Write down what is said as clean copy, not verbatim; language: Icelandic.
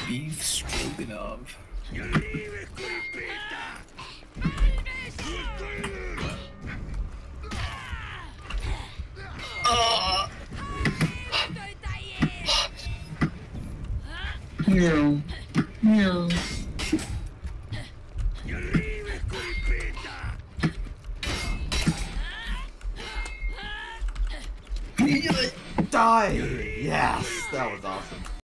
beef stroganoff. Meow. Meow. Die! Yes! That was awesome.